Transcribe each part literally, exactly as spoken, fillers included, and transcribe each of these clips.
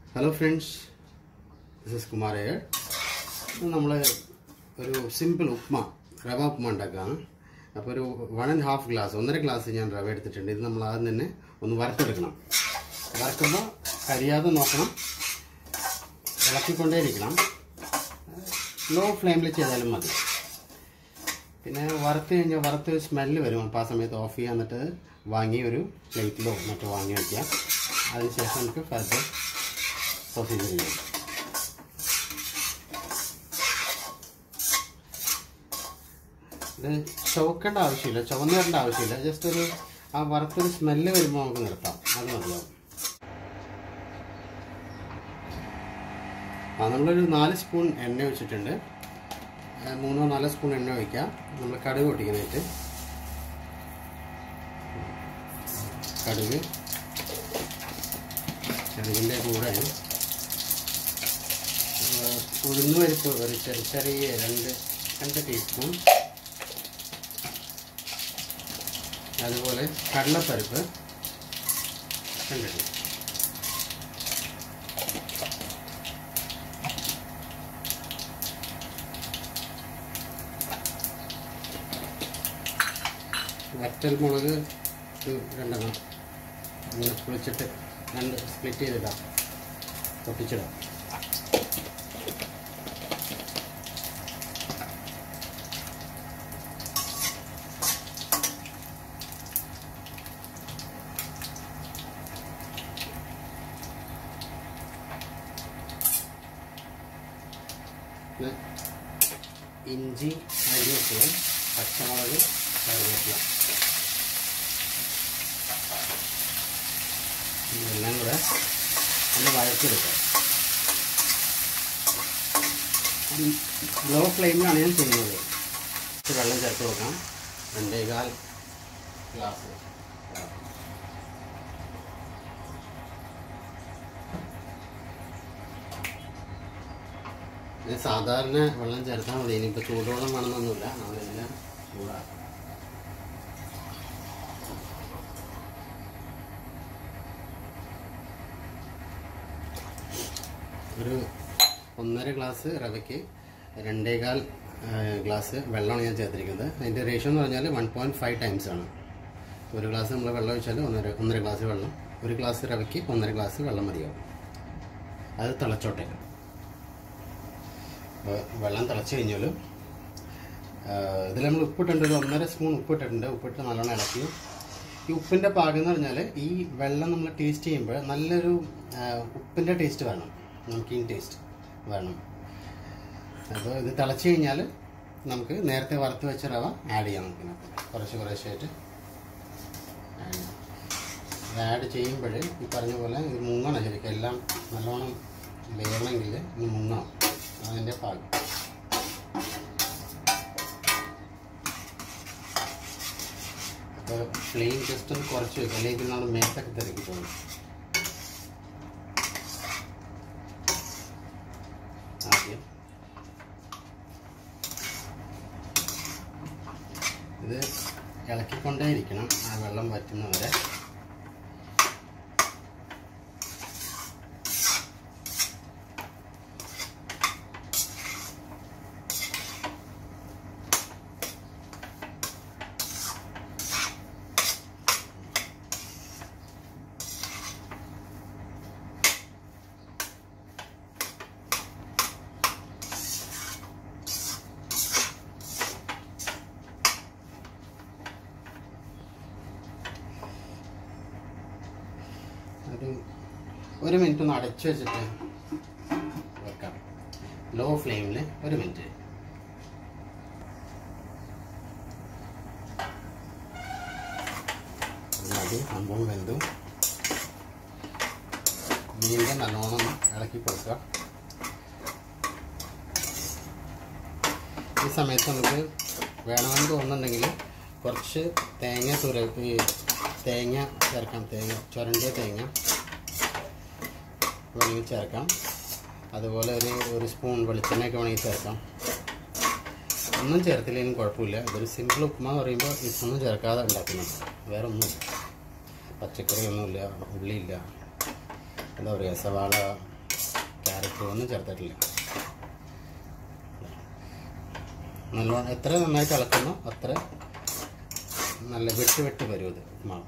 Hello friends, this is Kumar here. We will make a simple upma, rava upma. one and a half glass, one glass of rava. This is one work. Work low flame. Then smell off plate low. Further procedure. The choke and avashila, chavana and avashila, just a work smell very more than that. four spoon and no chittender. Mono four spoon and no vika. Number cadu ticket. Cadu. ഉഴുന്ന് പരിപ്പ് ഒരു ചെറിയ ചെറിയ രണ്ട് രണ്ട് teaspoon അതുപോലെ കടലപ്പരിപ്പ് രണ്ട് ടീസ്പൂൺ വറ്റൽമുളക് രണ്ടെണ്ണം അങ്ങനെ പൊളിച്ചിട്ട് രണ്ട് സ്പ്ലിറ്റ് ചെയ്തിടാം പൊട്ടിച്ചിടാം ഇഞ്ചി അരിഞ്ഞിട്ട് പച്ചമുളക് കറിവേപ്പില ഇതെല്ലാം കൂടെ ഒന്ന് വഴറ്റിയെടുക്കാം. ലോ ഫ്ലെയിമിലാണ് ഞാൻ ചെയ്യുന്നത്. വെള്ളം ചേർത്ത് വെക്കാം. രണ്ടേകാൽ ഗ്ലാസ് സാധാരണ വെള്ളം ചേർത്താൽ മതി. ഇനിയിപ്പോൾ ചൂടുവെള്ളം വേണമെന്നൊന്നുമില്ല. നമ്മളെല്ലാം ചൂടാക്കാം. ഒരു ഒന്നര ഗ്ലാസ് റവയ്ക്ക് രണ്ടേകാൽ ഗ്ലാസ് വെള്ളമാണ് ഞാൻ ചേർത്തിരിക്കുന്നത്. അതിൻ്റെ റേഷ്യോ എന്ന് പറഞ്ഞാൽ വൺ പോയിൻറ്റ് ഫൈവ് ടൈംസ് ആണ്. ഒരു ഗ്ലാസ് നമ്മൾ വെള്ളം ഒഴിച്ചാൽ ഒന്നര ഒന്നര ഗ്ലാസ് വെള്ളം, ഒരു ഗ്ലാസ് റവയ്ക്ക് ഒന്നര ഗ്ലാസ് വെള്ളം മതിയാവും. അത് തിളച്ചോട്ടെ. വെള്ളം തിളച്ച് കഴിഞ്ഞാൽ ഇതിൽ നമ്മൾ ഉപ്പിട്ടുണ്ട്. ഒരു ഒന്നര സ്പൂൺ ഉപ്പിട്ടിട്ടുണ്ട്. ഉപ്പിട്ട് നല്ലോണം ഇളക്കി. ഈ ഉപ്പിൻ്റെ പാകം എന്ന് പറഞ്ഞാൽ ഈ വെള്ളം നമ്മൾ ടേസ്റ്റ് ചെയ്യുമ്പോൾ നല്ലൊരു ഉപ്പിൻ്റെ ടേസ്റ്റ് വേണം, നമക്കീൻ ടേസ്റ്റ് വേണം. അപ്പോൾ ഇത് തിളച്ച് കഴിഞ്ഞാൽ നമുക്ക് നേരത്തെ വറുത്ത് വെച്ച റവ ആഡ് ചെയ്യാം. നമുക്കിനകത്ത് കുറച്ച് കുറച്ചായിട്ട് ആഡ് ചെയ്യാം. ഇത് ആഡ് ചെയ്യുമ്പോൾ ഈ പറഞ്ഞ പോലെ ഇത് മുങ്ങണം. ശരിക്കും എല്ലാം നല്ലോണം വേണമെങ്കിൽ ഇത് മുങ്ങണം. അതിൻ്റെ പാകം. അപ്പോൾ ഫ്ലെയിം ജസ്റ്റ് ഒന്ന് കുറച്ച് വയ്ക്കും, അല്ലെങ്കിൽ നമ്മൾ മേത്തൊക്കെ തിരക്കി പോകും. ആദ്യം ഇത് ഇളക്കിക്കൊണ്ടേ ഇരിക്കണം ആ വെള്ളം വറ്റുന്നവരെ. ഒരു ഒരു മിനിറ്റ് ഒന്ന് അടച്ചു വെച്ചിട്ട് വെക്കാം. ലോ ഫ്ലെയിമിൽ ഒരു മിനിറ്റ്. മതി. സംഭവം വെന്തു. വീണ്ടും നല്ലോണം ഇളക്കി കൊടുക്കുക. ഈ സമയത്ത് നമുക്ക് വേണമെന്ന് തോന്നുന്നുണ്ടെങ്കിൽ കുറച്ച് തേങ്ങ തുരക്കി തേങ്ങ ചേർക്കാം. തേങ്ങ ചുരണ്ടിയ തേങ്ങ വേണമെങ്കിൽ ചേർക്കാം. അതുപോലെ ഒരു ഒരു സ്പൂൺ വെളിച്ചെണ്ണയൊക്കെ വേണമെങ്കിൽ ചേർക്കാം. ഒന്നും ചേർത്തില്ലെങ്കിലും കുഴപ്പമില്ല. ഇതൊരു സിമ്പിൾ ഉപ്മാ പറയുമ്പോൾ ഇതൊന്നും ചേർക്കാതെ ഉണ്ടാക്കുന്നത്. വേറെ ഒന്നുമില്ല, പച്ചക്കറിയൊന്നുമില്ല, ഉള്ളിയില്ല, എന്താ പറയുക, സവാള ക്യാരറ്റ് ഒന്നും ചേർത്തിട്ടില്ല. നല്ലോണം എത്ര നന്നായിട്ട് ഇളക്കുന്നോ അത്ര നല്ല വെട്ട് വെട്ട് വരും ഇത് ഉപ്മാവ്.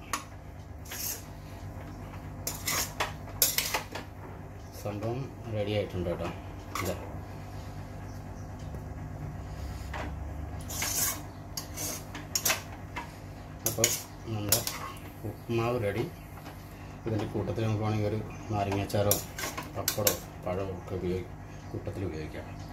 സംഭവം റെഡി ആയിട്ടുണ്ട് കേട്ടോ. ഇതാ അപ്പോൾ നമ്മുടെ ഉപ്മാവ് റെഡി. ഇതിൻ്റെ കൂട്ടത്തിൽ നമുക്ക് വേണമെങ്കിൽ ഒരു നാരങ്ങാച്ചാറോ പപ്പടോ പഴമോ ഒക്കെ ഉപയോഗിക്കും, കൂട്ടത്തിൽ ഉപയോഗിക്കാം.